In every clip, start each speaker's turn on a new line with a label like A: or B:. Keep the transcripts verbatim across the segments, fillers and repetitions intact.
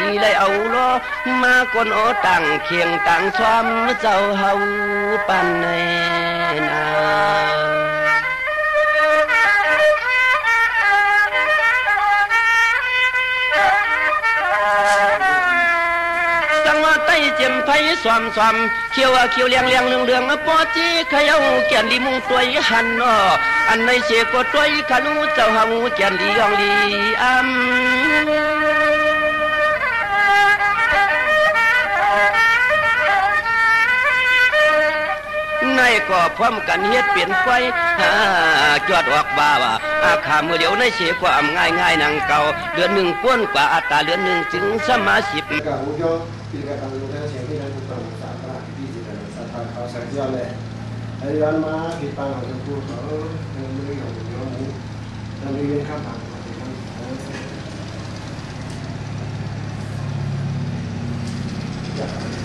A: เลยเอาล้อมากนโอตั้งเคียงตั้งซ้อมเจ้าเฮาปันในนาเจียมไทยสวมสวมเขียวเขียวเลี้ยงเลี้ยงเรื่องเรื่องปอจีขยาวเกียนลีมุงตัวหันอ้ออันในเสียก็ตัวขานูเจ้าหาเกียนลียองลีอ้ำในก็พร้อมกันเฮ็ดเปลี่ยนไฟจอดออกบ่าว่าอาขามือเดียวในเสียความง่ายง่ายนังเก่าเดือนหนึ่งป้วนกว่าอัตราเดือนหนึ่งถึงสมาสิบTidak akan lupa siapa yang bukan sahaja di dalam sahaja kawasan jalan. Hari lama kita akan berkumpul dengan mereka yang berjamu dan ingin kapan kita.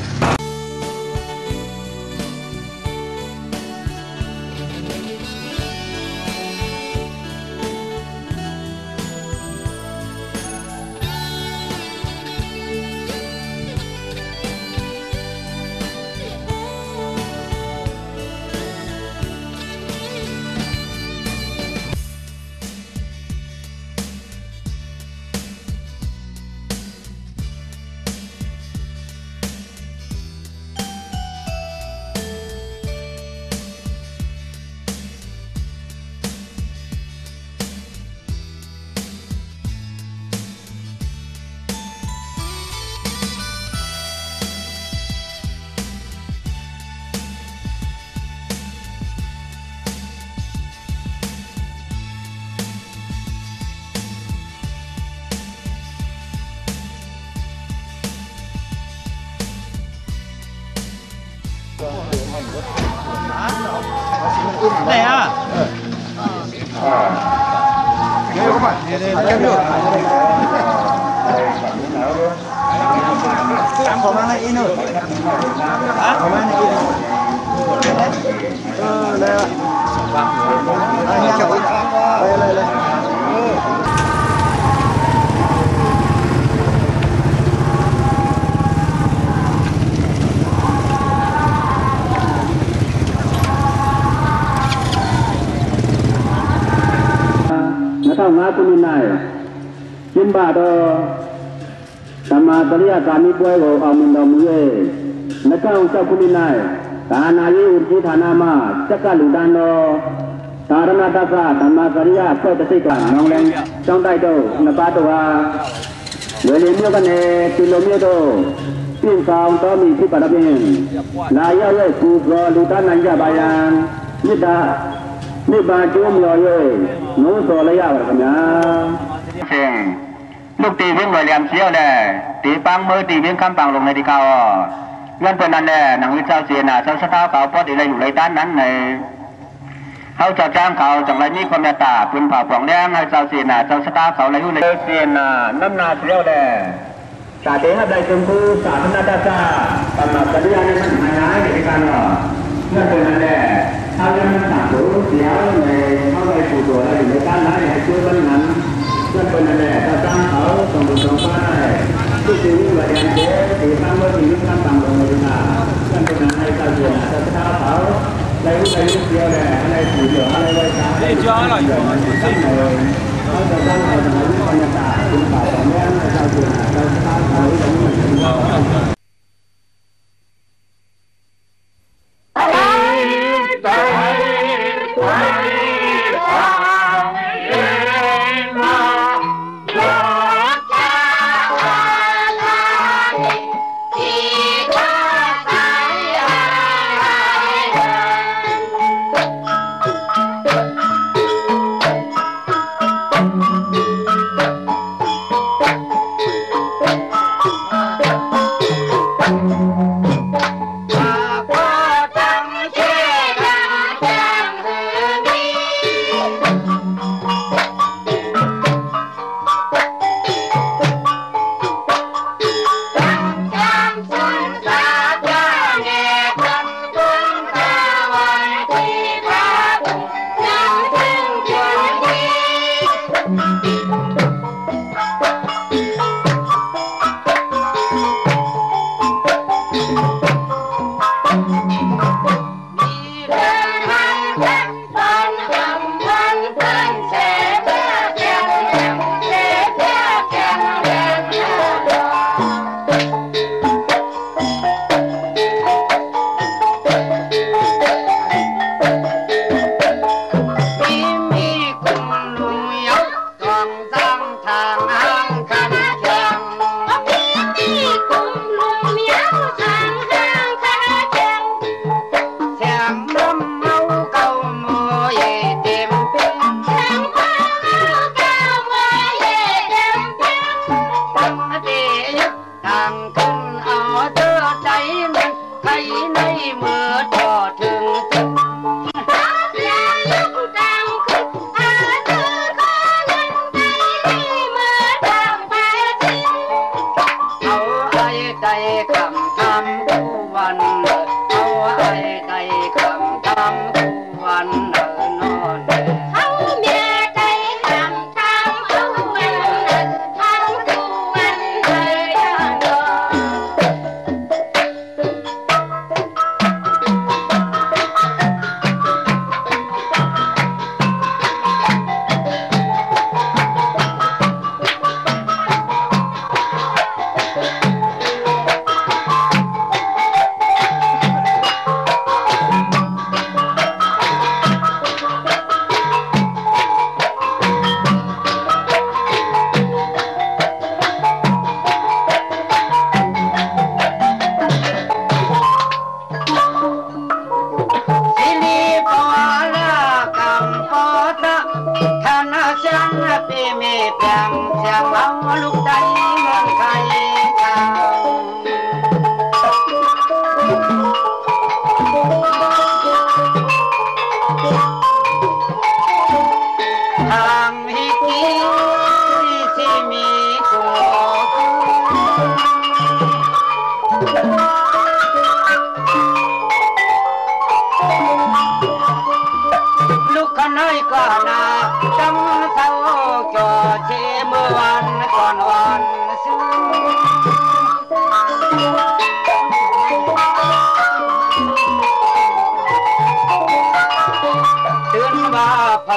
B: ไหนอ่ะเดี๋ยวก่อนเดี๋ยวเดี๋ยวเดี๋ยวตามผมมาให้อีนู่นผมมาให้อีนู่นเออเลยอ่ะไปเลยเลยถ้างาตุนินายจินบาดอธรรมะปริยาการนิบวยโออามินดอมือนักเอาเจ้าคุนินายตานายีอุจิธานามาจักกะลุดันโนตารณตัสสะธรรมะปริยาก็จะสิกลางน้องแรงจ้องได้โตนปาตัวเวลีเมียวกันเนติโลเมียวโตปิ้งกองต้อมีที่ปะระเบียงลายเย่กูกอลุดันนันยาบายังนิดานี่บาจุมยอยโน้ตระยะแบบนี้เสียงลูกตีเพียงเหลี่ยมเสี้ยวแหละตีปังมือตีเพียงคำปังลงในที่เขาเงื่อนเป็นนั่นแหละหนังวิชาเสียน่ะเจ้าสตาเขาพอดีเลยอยู่ในด้านนั้นเลยเขาจะจ้างเขาจังไรนี้ความเมตตาพื้นผ่าผ่องแดงให้เจ้าเสียน่ะเจ้าสตาเขาเลยอยู่ในเสียน่ะน้ำนาเสี้ยวแหละสาธิตได้จงคือสาธนาตาซาตำหนักปริยาในมันหายหายในการหรอเงื่อนเป็นนั่นแหละถ้าเรื่องต่างๆเสียในเข้าไปสู่ตัวอะไรในการนั้นให้ช่วยบรรณาเพื่อนคนนั้นแหละถ้าจ้างเขาส่งบุญส่งฟ้าได้ทุกสิ่งที่ว่าอย่างเช่นถือตั้งไว้ที่ยิ่งตั้งต่างลงในดินนาเพื่อนคนนั้นให้เจ้าเสียจะจะท้าเขาอะไรอะไรเดียวแหละอะไรถือเหลืออะไรไว้จ้าไอ้จ้าอะไรอยู่ที่ไหนเขาจะจ้างเขาจะให้บรรยากาศคุณป่าของแม่ให้เจ้าเสียจะท้าเขาอย่างนี้เหมือนกัน
C: Thank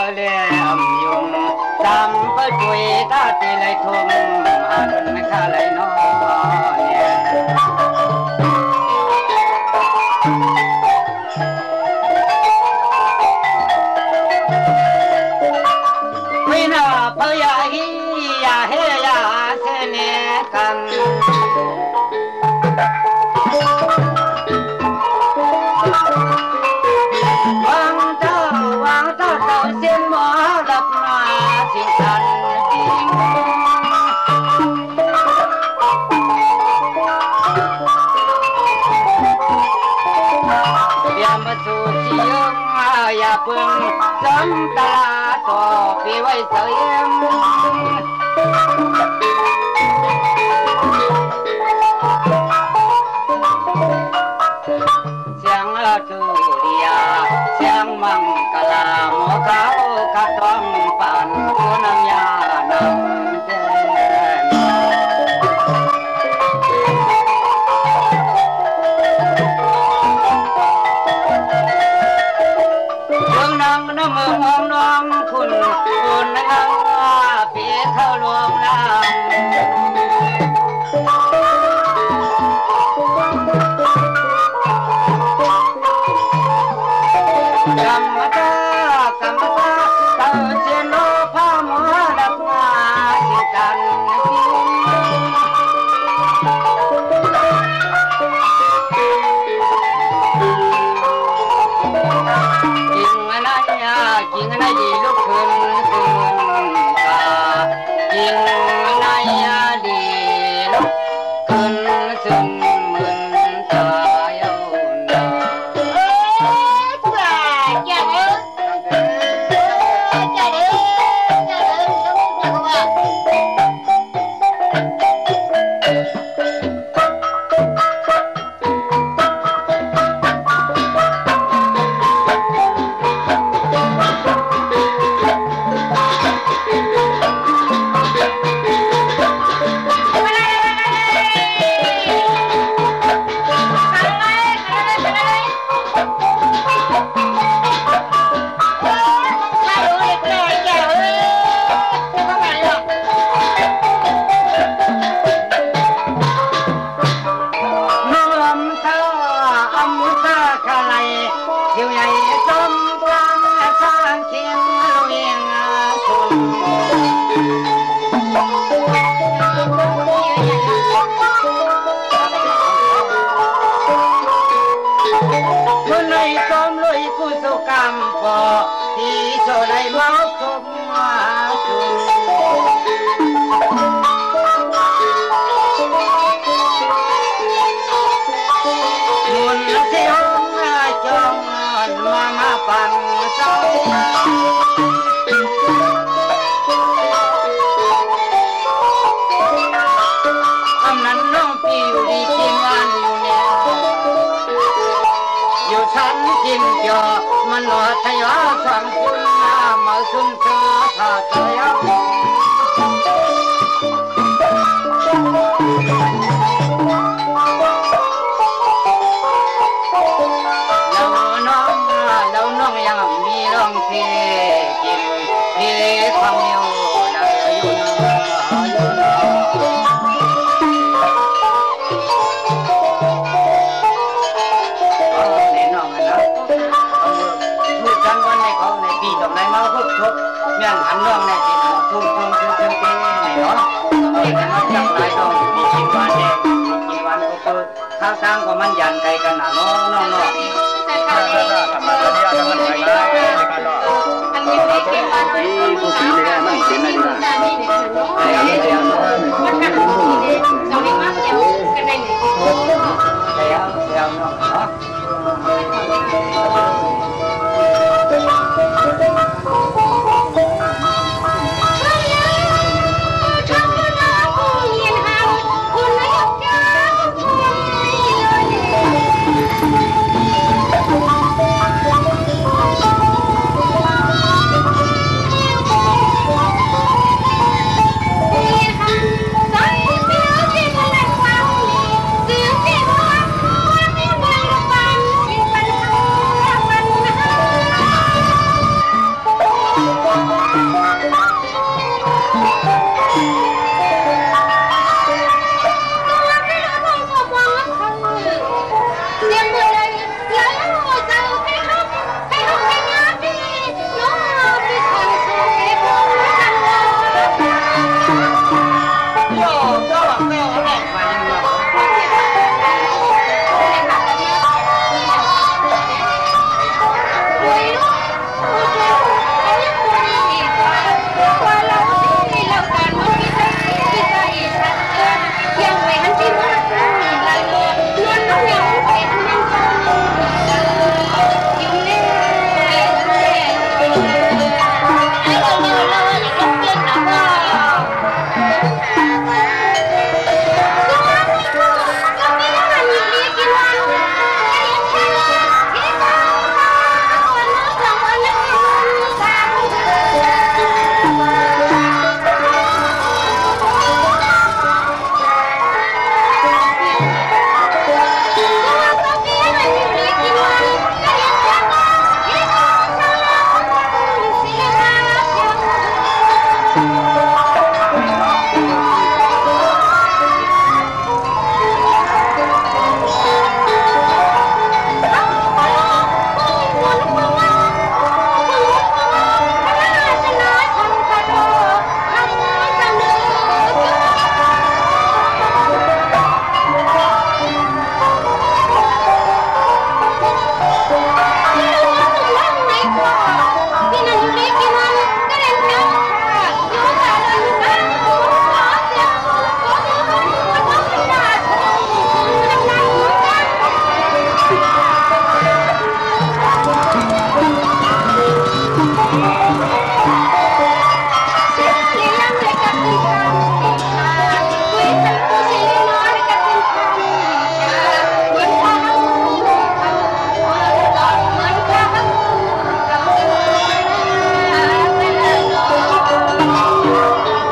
A: เลี่ยมยุงจำไปจุยตาตีเลยทุ่มอาจเป็นไม่ค่าเลยน้อเนี่ยไม่น่าพยาฮียาเฮียาเสเนกันอย่าเพิ่งจำตาต่อพี่ไว้เสียงเสียงละจูเดียเสียงมังกลาหมอเขาขัดต้องปั่นผู้นำยานำเจน้ำมือมองน้องคุณคุณนะครับเปียเข้าลวงน้ำกรรมตากรรมตาเต่าเชียนโลผ้าหมอดับมาสิจันกิงนายดีลุกขึ้นตื่นตากิงนายดีลุกขึ้นซึมมึนตาเย้าหน้าเอ้ยจ้าจ้าเอ้ยจ้าเอ้ยจ้าเอ้ยต้องพูดว่าที่โซไลมาคมมาจุมุนเสียงจงมามาปันเศร้าคำนั้นน้องพี่อยู่ดีกินงานอยู่เนี่ยอยู่ชั้นกินจอมันหนวดทยาสังคุณมาขึ้นเสือถ้าเธอยังแล้วน้องแล้วน้องยังมีร้องเพลงกินเพลงความเดียวแล้วอยู่น้องอยู่น้องในน้องนะพูดกันวันในเขาในปีตรงไหนมาพบพบเมียนหันน้องในที่ทุ่มทุ่มทุ่มทุ่มเต้ในเนาะเด็กกันมาจับได้น้องมีกินวันเด็กมีกินวันก็คือข้าวตังก็มันยันไกลกันนะน้องน้องน้องถ้าถ้าทำมาเดียวจะมันไกลได้ในการรออันนี้ไม่เกี่ยวกับที่ผู้สีเลยมันเป็นอะไรดีล่ะไอ้อะไรเนี่ยมันกันผู้สีเลยสองนิ้ว